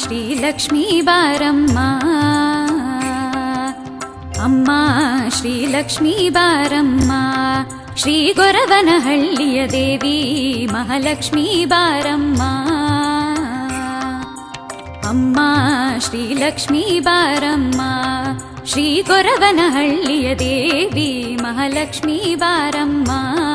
ಶ್ರೀಲಕ್ಷ್ಮೀ ಬಾರಮ್ಮ ಅಮ್ಮ ಶ್ರೀಲಕ್ಷ್ಮೀ ಬಾರಮ್ಮ ಶ್ರೀ ಗೊರವನಹಳ್ಳಿಯ ದೇವಿ ಮಹಾಲಕ್ಷ್ಮೀ ಬಾರಮ್ಮ ಅಮ್ಮ ಶ್ರೀಲಕ್ಷ್ಮೀ ಬಾರಮ್ಮ ಶ್ರೀ ಗೊರವನಹಳ್ಳಿಯ ದೇವಿ ಮಹಾಲಕ್ಷ್ಮೀ ಬಾರಮ್ಮ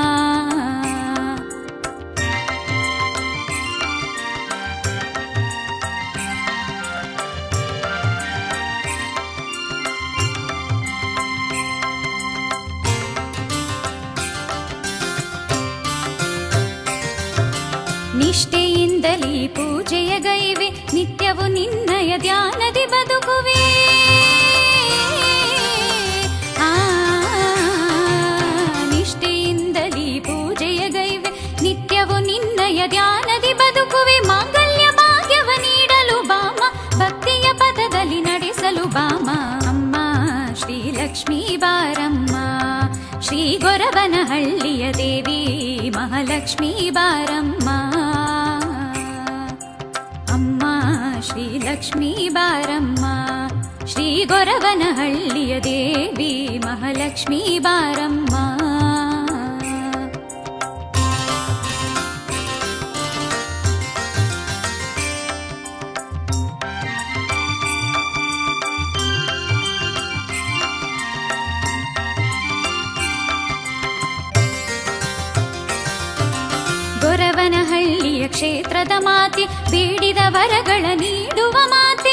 ನಿಷ್ಠೆಯಿಂದಲೀ ಪೂಜೆಯ ಗೈವೆ ನಿತ್ಯವೂ ನಿನ್ನಯ ಧ್ಯಾನದಿ ಬದುಕುವೆ ನಿಷ್ಠೆಯಿಂದಲೀ ಪೂಜೆಯ ಗೈವೆ ನಿತ್ಯವೂ ನಿನ್ನಯ ಧ್ಯಾನದಿ ಬದುಕುವೆ ಮಾಂಗಲ್ಯ ಭಾಗ್ಯವ ನೀಡಲು ಬಾಮ ಭಕ್ತಿಯ ಪದದಲ್ಲಿ ನಡೆಸಲು ಬಾಮ ಅಮ್ಮ ಶ್ರೀಲಕ್ಷ್ಮೀ ಬಾರಮ್ಮ ಶ್ರೀ ಗೊರವನಹಳ್ಳಿಯ ದೇವಿ ಮಹಾಲಕ್ಷ್ಮೀ ಬಾರಮ್ಮ ಅಮ್ಮ ಶ್ರೀಲಕ್ಷ್ಮೀ ಬಾರಮ್ಮ ಶ್ರೀ ಗೊರವನಹಳ್ಳಿಯ ದೇವಿ ಮಹಾಲಕ್ಷ್ಮೀ ಬಾರಮ್ಮ ಗೊರವನಹಳ್ಳಿಯ ಕ್ಷೇತ್ರದ ಮಾತೆ ಬೇಡಿದ ವರಗಳ ನೀಡುವ ಮಾತೆ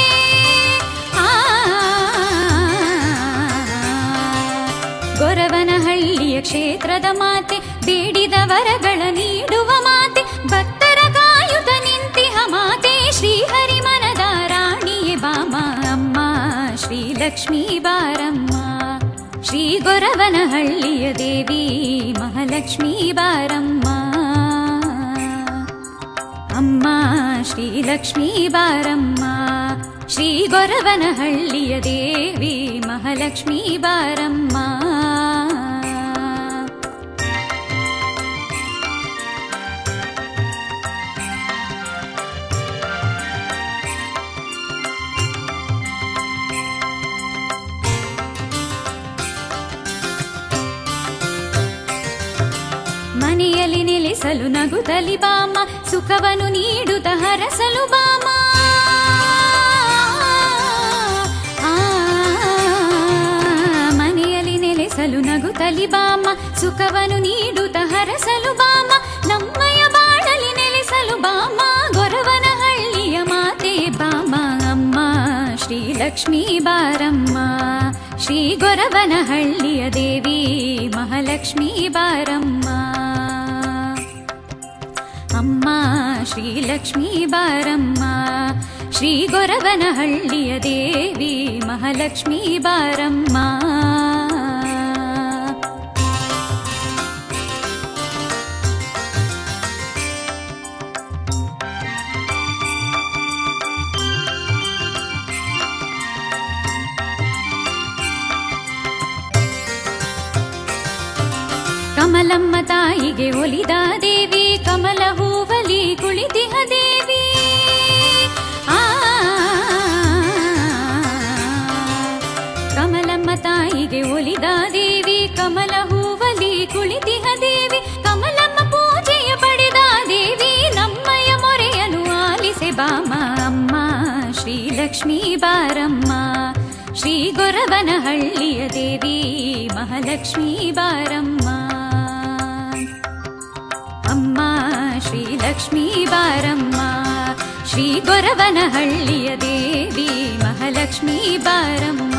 ಗೊರವನಹಳ್ಳಿಯ ಕ್ಷೇತ್ರದ ಮಾತೆ ಬೇಡಿದ ವರಗಳ ನೀಡುವ ಮಾತೆ ಭಕ್ತರ ಕಾಯುತ ನಿಂತಿಹ ಮಾತೆ ಶ್ರೀಹರಿ ಮನದ ರಾಣಿಯೇ ಬಾಮ ಅಮ್ಮ ಶ್ರೀಲಕ್ಷ್ಮೀ ಬಾರಮ್ಮ ಶ್ರೀ ಗೊರವನಹಳ್ಳಿಯ ದೇವಿ ಮಹಾಲಕ್ಷ್ಮೀ ಬಾರಮ್ಮ ಅಮ್ಮ ಶ್ರೀಲಕ್ಷ್ಮೀ ಬಾರಮ್ಮ ಶ್ರೀ ಗೊರವನಹಳ್ಳಿಯ ದೇವಿ ಮಹಾಲಕ್ಷ್ಮೀ ಬಾರಮ್ಮ ಮನೆಯಲ್ಲಿ ನೆಲೆಸಲು ನಗುತ್ತಲಿ ಬಾಮ ಸುಖವನ್ನು ನೀಡುತ್ತ ಹರಸಲು ಬಾಮ ಮನೆಯಲ್ಲಿ ನೆಲೆಸಲು ನಗುತ್ತಲಿ ಬಾಮ ಸುಖವನ್ನು ನೀಡುತ್ತ ಹರಸಲು ಬಾಮ ನಮ್ಮಯ ಬಾಳಲಿ ನೆಲೆಸಲು ಬಾಮ ಗೊರವನಹಳ್ಳಿಯ ಮಾತೆ ಬಾಮ ಅಮ್ಮ ಶ್ರೀಲಕ್ಷ್ಮೀ ಬಾರಮ್ಮ ಶ್ರೀ ಗೊರವನಹಳ್ಳಿಯ ದೇವಿ ಮಹಾಲಕ್ಷ್ಮೀ ಬಾರಮ್ಮ ಅಮ್ಮ ಶ್ರೀಲಕ್ಷ್ಮೀ ಬಾರಮ್ಮ ಶ್ರೀ ಗೊರವನಹಳ್ಳಿಯ ದೇವಿ ಮಹಾಲಕ್ಷ್ಮೀ ಬಾರಮ್ಮ ಕಮಲಮ್ಮ ತಾಯಿಗೆ ಒಲಿದ ದೇವಿ ಕಮಲ ಹೂವಲಿ ಕುಳಿತಿಹ ದೇವಿ ಕಮಲಮ್ಮ ತಾಯಿಗೆ ಒಲಿದ ದೇವಿ ಕಮಲ ಹೂವಲಿ ಕುಳಿತಿಹ ದೇವಿ ಕಮಲಮ್ಮ ಪೂಜೆಯ ಪಡೆದ ದೇವಿ ನಮ್ಮಯ ಮೊರೆಯನ್ನು ಆಲಿಸೆ ಬಾಮ ಅಮ್ಮ ಶ್ರೀಲಕ್ಷ್ಮೀ ಬಾರಮ್ಮ ಶ್ರೀ ಗೊರವನಹಳ್ಳಿಯ ದೇವಿ ಮಹಾಲಕ್ಷ್ಮೀ ಬಾರಮ್ಮ ಅಮ್ಮ ಶ್ರೀಲಕ್ಷ್ಮೀ ಬಾರಮ್ಮ ಶ್ರೀ ಗೊರವನಹಳ್ಳಿಯ ದೇವಿ ಮಹಾಲಕ್ಷ್ಮೀ ಬಾರಮ್ಮ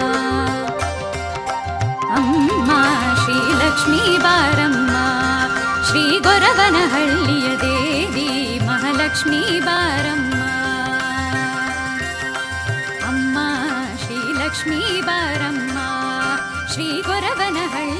ಅಮ್ಮ ಶ್ರೀಲಕ್ಷ್ಮೀ ಬಾರಮ್ಮ ಶ್ರೀ ಗೊರವನಹಳ್ಳಿಯ ದೇವಿ ಮಹಾಲಕ್ಷ್ಮೀ ಬಾರಮ್ಮ ಅಮ್ಮ ಶ್ರೀಲಕ್ಷ್ಮೀ ಬಾರಮ್ಮ ಶ್ರೀ ಗೊರವನಹಳ್ಳಿ